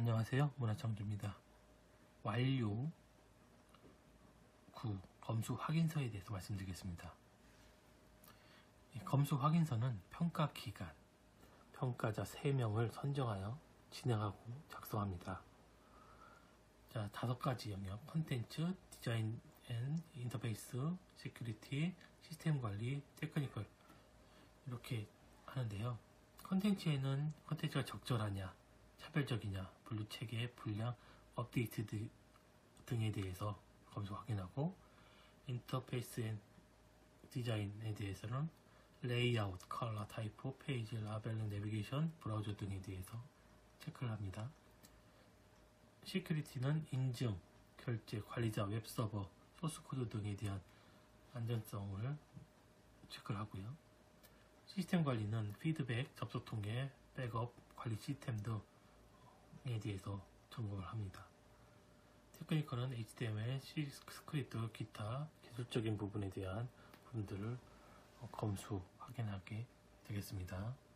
안녕하세요. 문화창조입니다. 완료 9 검수 확인서에 대해서 말씀드리겠습니다. 검수 확인서는 평가 기간, 평가자 3명을 선정하여 진행하고 작성합니다. 자, 5가지 영역: 콘텐츠, 디자인 앤 인터페이스, 시큐리티, 시스템 관리, 테크니컬, 이렇게 하는데요. 콘텐츠에는 콘텐츠가 적절하냐, 차별적이냐, 분류 체계, 분량, 업데이트 등에 대해서 검수 확인하고, 인터페이스 앤 디자인에 대해서는 레이아웃, 컬러, 타이포, 페이지, 라벨링, 내비게이션, 브라우저 등에 대해서 체크를 합니다. 시큐리티는 인증, 결제, 관리자, 웹서버, 소스코드 등에 대한 안전성을 체크를 하고요. 시스템 관리는 피드백, 접속 통계, 백업, 관리 시스템 등에 대해서 점검을 합니다. 테크니컬은 HTML, C 스크립트, 기타 기술적인 부분에 대한 부분들을 검수 확인하게 되겠습니다.